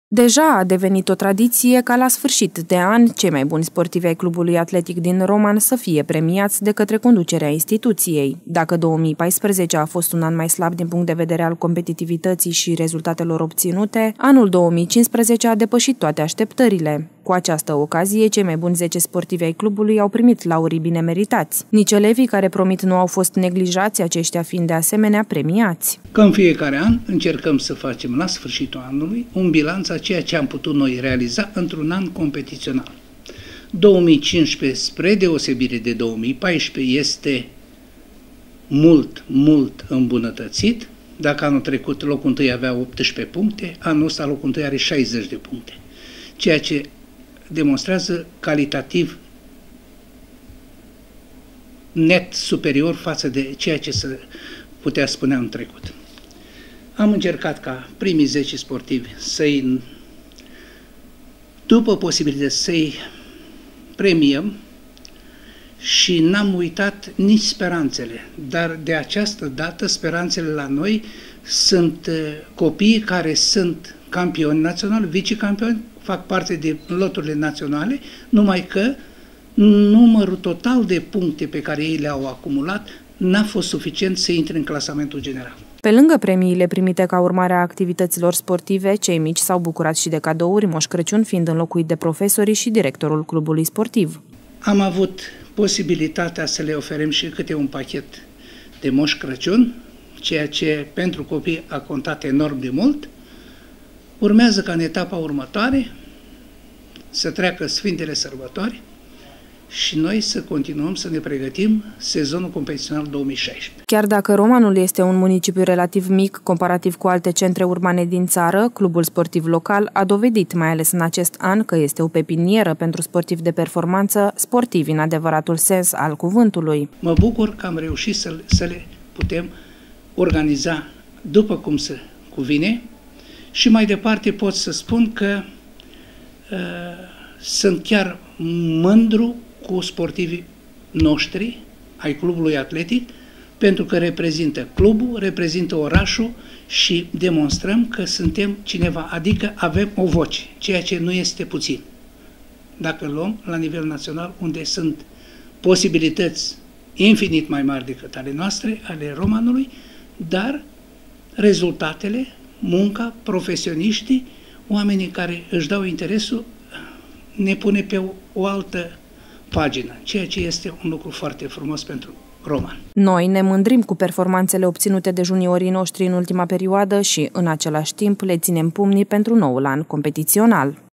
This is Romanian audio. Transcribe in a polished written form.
Deja a devenit o tradiție ca la sfârșit de an cei mai buni sportivi ai clubului atletic din Roman să fie premiați de către conducerea instituției. Dacă 2014 a fost un an mai slab din punct de vedere al competitivității și rezultatelor obținute, anul 2015 a depășit toate așteptările. Cu această ocazie, cei mai buni 10 sportivi ai clubului au primit laurii bine meritați. Nici elevii care promit nu au fost neglijați, aceștia fiind de asemenea premiați. Că în fiecare an încercăm să facem la sfârșitul anului un bilanț a ceea ce am putut noi realiza într-un an competițional. 2015, spre deosebire de 2014, este mult îmbunătățit. Dacă anul trecut locul întâi avea 18 puncte, anul ăsta locul întâi are 60 de puncte. Ceea ce demonstrează calitativ net superior față de ceea ce se putea spune în trecut. Am încercat ca primii 10 sportivi după posibilități să-i premiăm și n-am uitat nici speranțele, dar de această dată speranțele la noi sunt copiii care sunt campioni naționali, vicecampioni, fac parte de loturile naționale, numai că numărul total de puncte pe care ei le-au acumulat n-a fost suficient să intre în clasamentul general. Pe lângă premiile primite ca urmare a activităților sportive, cei mici s-au bucurat și de cadouri, Moș Crăciun fiind înlocuit de profesorii și directorul clubului sportiv. Am avut posibilitatea să le oferim și câte un pachet de Moș Crăciun, ceea ce pentru copii a contat enorm de mult. Urmează ca în etapa următoare să treacă Sfintele Sărbători și noi să continuăm să ne pregătim sezonul competițional 2016. Chiar dacă Romanul este un municipiu relativ mic comparativ cu alte centre urbane din țară, clubul sportiv local a dovedit, mai ales în acest an, că este o pepinieră pentru sportivi de performanță, sportivi în adevăratul sens al cuvântului. Mă bucur că am reușit să le putem organiza după cum se cuvine și mai departe pot să spun că sunt chiar mândru cu sportivii noștri ai clubului atletic, pentru că reprezintă clubul, reprezintă orașul și demonstrăm că suntem cineva, adică avem o voce, ceea ce nu este puțin. Dacă luăm la nivel național, unde sunt posibilități infinit mai mari decât ale noastre, ale Romanului, dar rezultatele, munca, profesioniștii, oamenii care își dau interesul, ne pune pe o altă pagină, ceea ce este un lucru foarte frumos pentru Roman. Noi ne mândrim cu performanțele obținute de juniorii noștri în ultima perioadă și, în același timp, le ținem pumnii pentru noul an competițional.